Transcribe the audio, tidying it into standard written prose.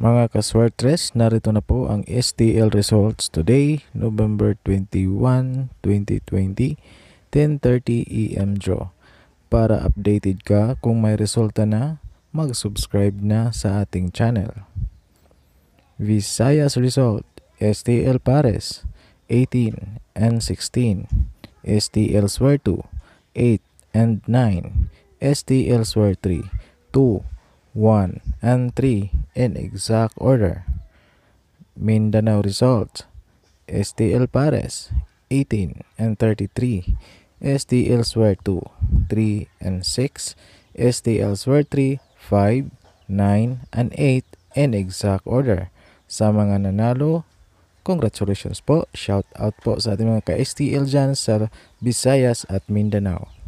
Mga ka-Swertres, narito na po ang STL Results Today, November 21, 2020, 10:30 AM draw. Para updated ka kung may resulta na, mag-subscribe na sa ating channel. Swertres Result STL PARES 18 and 16, STL SWER2 8 and 9, STL SWER3 2, 1 and 3 in exact order. Mindanao Result STL PARES 18 and 33, STL SWER2 3 and 6, STL SWER3 5, 9 and 8 in exact order. Sa mga nanalo, congratulations po, shout out po sa ating mga ka-STL dyan sa Visayas at Mindanao.